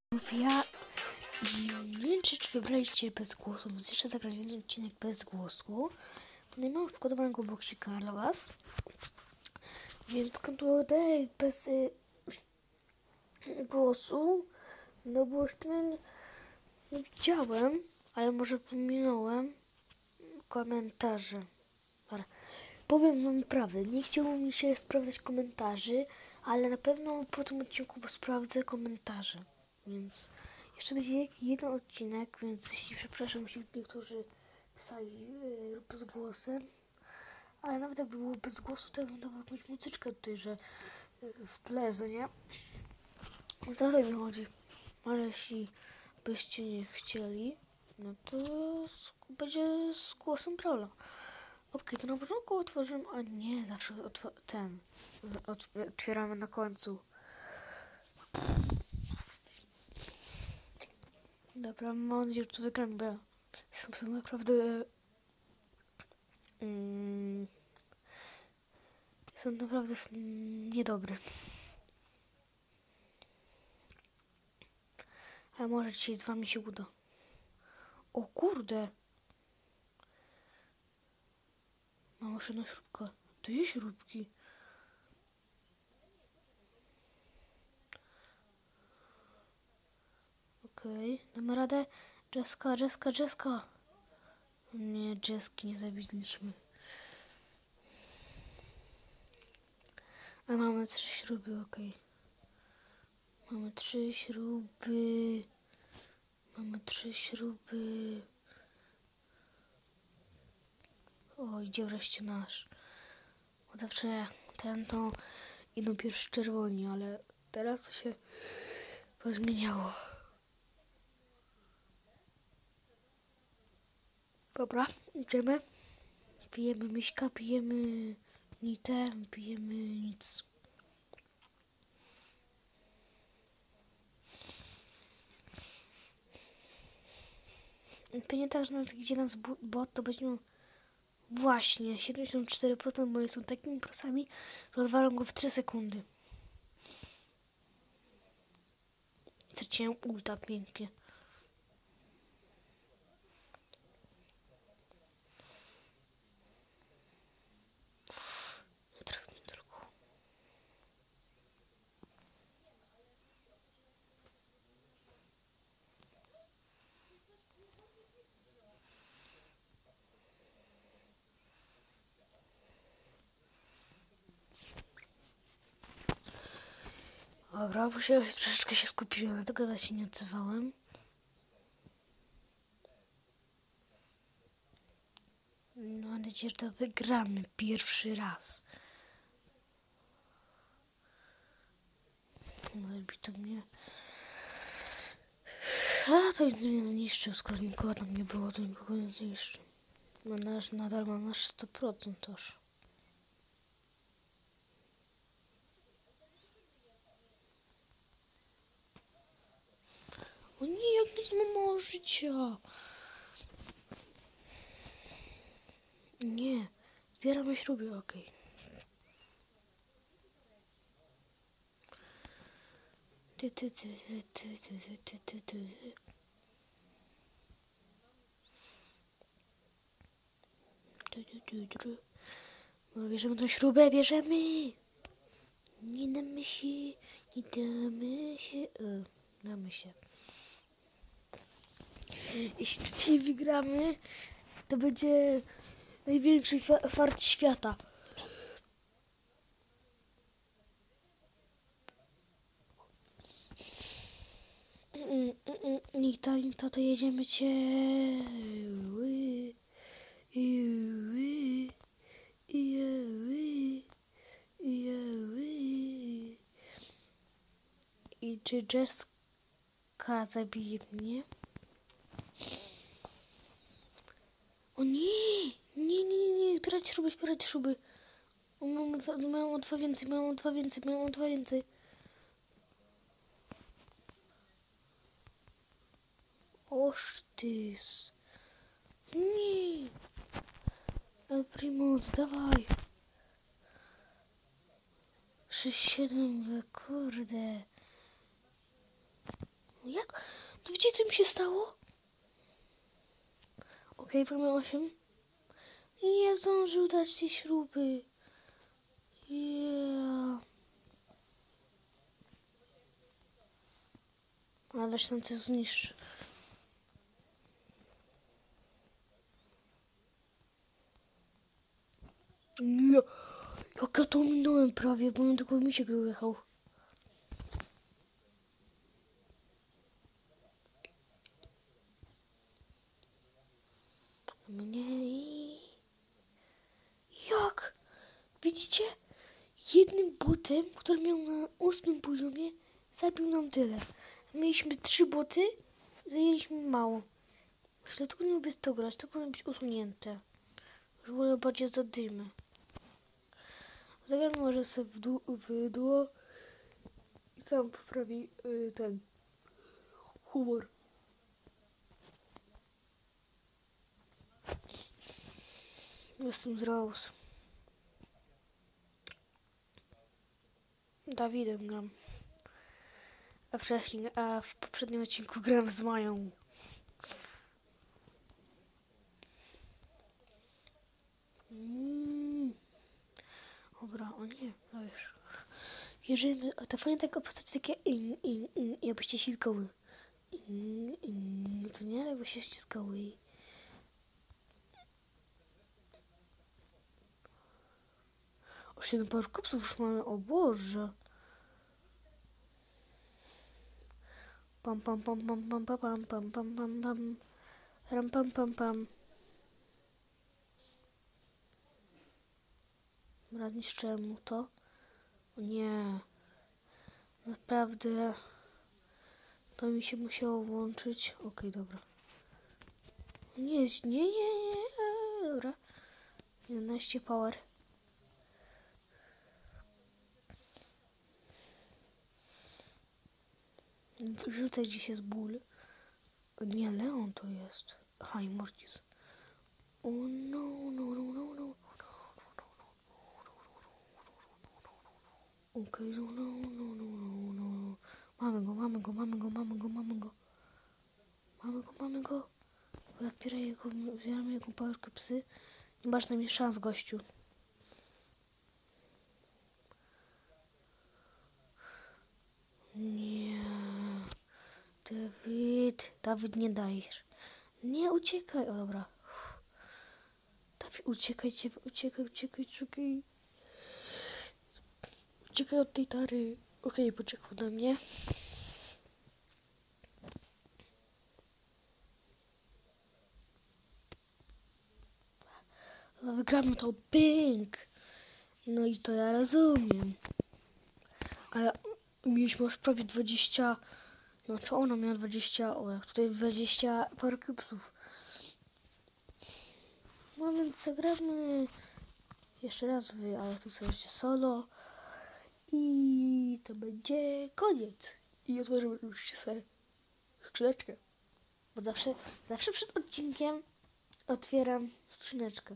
Ja nie wiem, czy wybraliście bez głosu, więc jeszcze zagrać jeden odcinek bez głosu. No i mam przygotowanego boksika dla was. Więc kontynuuję bez głosu. No bo już nie widziałem, ale może pominąłem komentarze. Ale powiem wam prawdę, nie chciało mi się sprawdzać komentarzy, ale na pewno po tym odcinku sprawdzę komentarze. Więc jeszcze będzie jeden odcinek, więc jeśli przepraszam, jeśli niektórzy pisali bez głosem, ale nawet jakby było bez głosu, to ja bym dawał jakąś muzyczkę tutaj, że w tle, że nie? Za to mi chodzi. Ale jeśli byście nie chcieli, no to będzie z głosem problem. Okej, to na początku otworzymy, a nie, zawsze otwieramy na końcu. Dobra, mam nadzieję, że to wygram, bo jestem naprawdę jestem naprawdę niedobry. Ale może dzisiaj z wami się uda. O kurde! Mam jeszcze jedna śrubka. To jest śrubki. Okej, damy radę. Jessica. Nie, Jesski nie zabiliśmy. A mamy 3 śruby, okej. Mamy 3 śruby. O, idzie wreszcie nasz. Bo zawsze ten to idą pierwszy czerwoni, ale teraz to się pozmieniało. Dobra, idziemy. Pijemy miśka, pijemy nitę, pijemy nic. Pewnie tak, że nawet gdzie nas bot, to będzie właśnie 74%, bo są takimi prosami, że odwalą go w 3 sekundy. Straciłem ulta pięknie. Nie trafię tylko. Dobra, musiałem troszeczkę się skupiłem, dlatego ja się nie odzywałem. No, mam nadzieję, że to wygramy pierwszy raz. Zabito mnie. A, to nic mnie zniszczył, skoro nikogo tam nie było, to nikogo nie zniszczył. Nadal ma nasz 100% też. O nie, jak nic ma mało życia. Nie, zbieramy śruby, okej. Bierzemy tą śrubę, bierzemy! Nie damy się. Damy się. Jeśli dzisiaj wygramy, to będzie największy fart świata. Nita, to jedziemy cię. I czy Jessica zabije mnie? O nie! Nie, zbierać śruby. O, mają o 2 więcej. Oż tys. Nie! El Primus, dawaj! 6-7, kurde. Jak? To widzicie, co mi się stało? Okej, mamy 8. Nie zdążył dać tej śruby. Yeah. Ale się nam coś zniszczy. Nie. Jak ja to minąłem prawie, bo mi tylko misiek dojechał. Mnie. Jak? Widzicie? Jednym botem, który miał na 8 poziomie, zabił nam tyle. Mieliśmy 3 boty, zajęliśmy mało. Myślę, tylko nie lubię to grać, to powinno być usunięte. Już wolę bardziej zadymy. Zagram może sobie w duo i tam poprawi ten humor. Jestem z Raus. Dawidem gram. A w poprzednim odcinku grałem z Mają. Dobra, o nie, no wiesz. Wierzymy, a to fajnie taka postać takie jakbyście ściskały. Co nie? Jakbyście ściskały. O 7 par kopsów już mamy, o Boże. Pam pam pam pam pam pam pam pam pam pam pam ram pam pam pam. Dobra, zniszczyłem mu to. O nie. Naprawdę. To mi się musiało włączyć. Okej, dobra. Nie, nie. Dobra. 11 power. Rzucę dzisiaj z ból. Nie, Leon to jest. Aha, i Mortis. O no. Okej, no. Mamy go. Zbieramy jego pałeczkę psy. Nie masz na mnie szans, gościu. Nie. Dawid, nie dajesz. Nie, uciekaj. O, dobra. Dawid, uciekaj. Uciekaj od tej tary. Okej, poczekał na mnie. Wygramy to, bing! No i to ja rozumiem. Ale mieliśmy już prawie 20... Znaczy ona miała 20... O, jak tutaj 20 parę cubesów. No więc zagramy jeszcze raz ale tu sobie solo. I to będzie koniec. I otworzymy już sobie skrzyneczkę. Bo zawsze przed odcinkiem otwieram skrzyneczkę.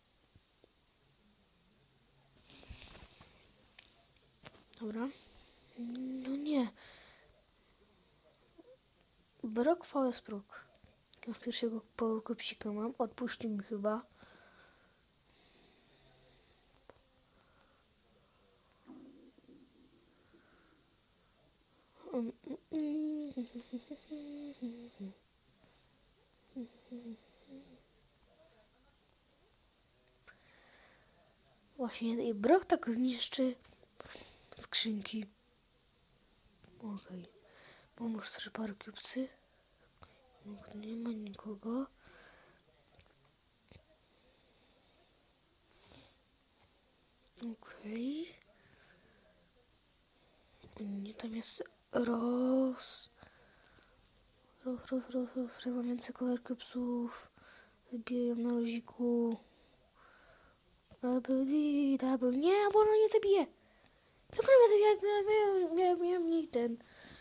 Dobra. No nie. Brok VS Brok. Już pierwszego powercupsika mam. Odpuścił mi chyba. Właśnie i Brok tak zniszczy skrzynki. Okej. Pomóż sobie parę cubesy. Nie ma nikogo. Okej. Nie, tam jest Ros. Mam więcej kowerki psów. Zabiję na luziku. Double. Nie, bo ona nie zabije. Jak ona mnie zabija? Miałem mniej ten.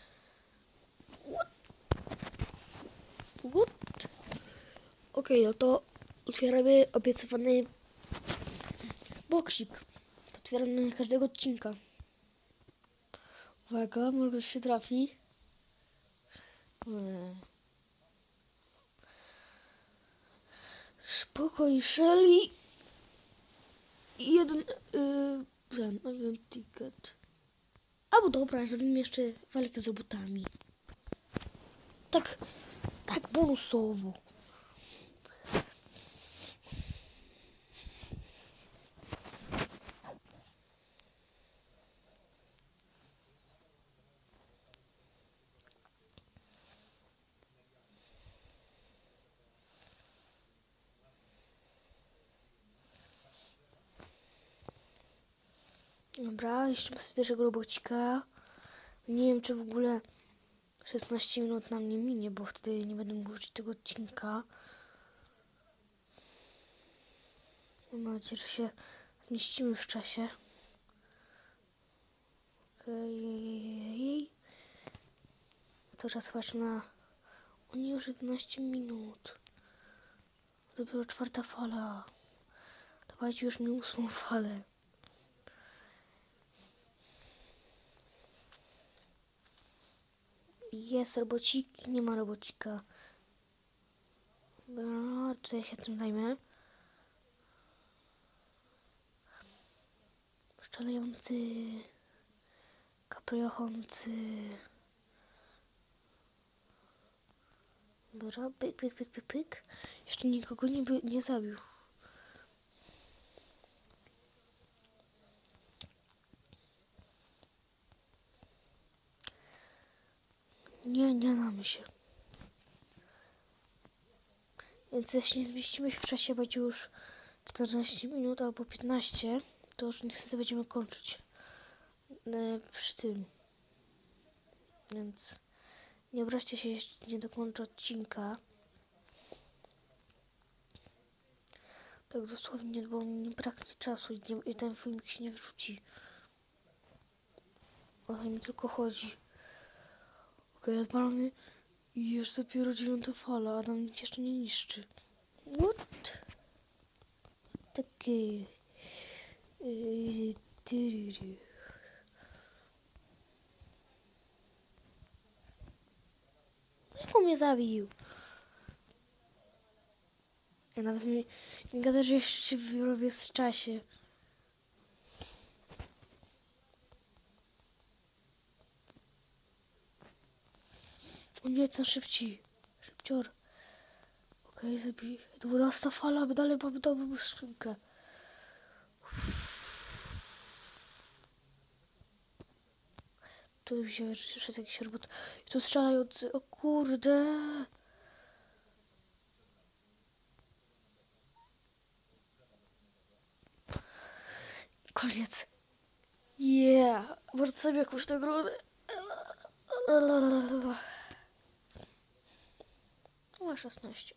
What? Okej, no to otwieramy obiecywany boksik. To otwieramy na każdego odcinka. Uwaga, może się trafi. Spokoj, Shelly. Jeden ticket. Albo dobra, zrobimy jeszcze walkę z robotami. Tak bonusowo. Dobra, jeszcze bez pierwszego robocika. Nie wiem, czy w ogóle 16 minut nam nie minie, bo wtedy nie będę mógł użyć tego odcinka. Mam nadzieję, że się zmieścimy w czasie. Okej. To czas patrz na... O nie, już 11 minut. Dopiero 4. fala. Dawajcie już mi 8. falę. Jest robocik, nie ma robocika. Dobra, tutaj się tym zajmę. Szczelający, kapriochący. Dobra, pyk. Jeszcze nikogo nie zabił. Nie damy się. Więc jeśli zmieścimy się w czasie, będzie już 14 minut albo 15, to już niestety będziemy kończyć przy tym. Więc nie obraźcie się, jeśli nie dokończę odcinka. Tak dosłownie, bo mi nie braknie czasu i ten filmik się nie wrzuci. O to mi tylko chodzi. Okej, odpalamy i jest dopiero 9. fala, a nam nikt jeszcze nie niszczy. What? Takie... Jak on mnie zabił? Ja nawet mi nie gada, że jeszcze się wyrobię z czasie. O nie, co szybciej. Szybcior. Okej, zabij. To 12. fala, aby dalej mamy dobrą skrzynkę. Tu już wziąłem jeszcze jakiś robot. I tu strzelający. O kurde. Koniec. Yeah. Może sobie jakąś nagrodę. Ma 16.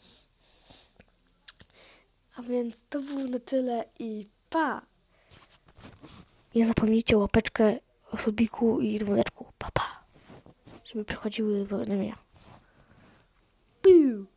A więc to było na tyle i pa! Nie zapomnijcie łapeczkę o subiku i dzwoneczku. Pa, pa! Żeby przychodziły powiadomienia. Piu!